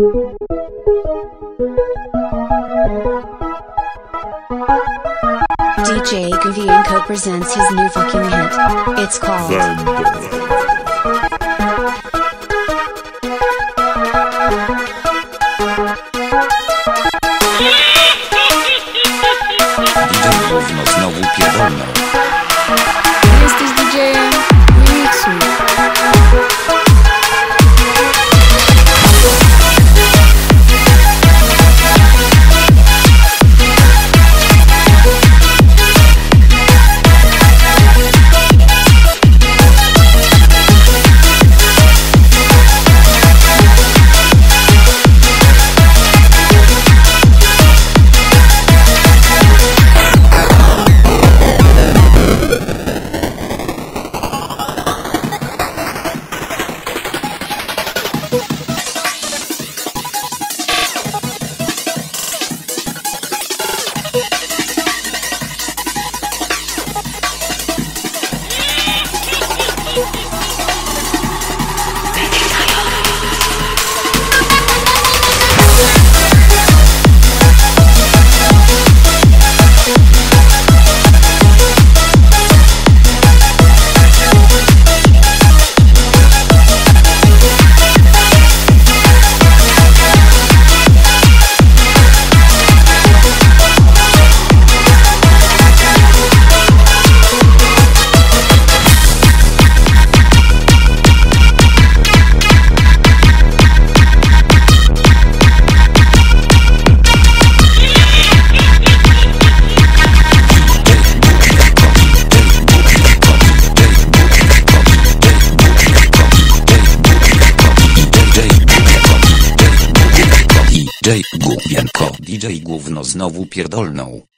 DJ Go Wienko presents his new fucking hit. It's called DJ gówno znowu pierdolną. Jesteś DJ-em? Remixuj. DJ Go Wienko, DJ gówno znowu pierdolną.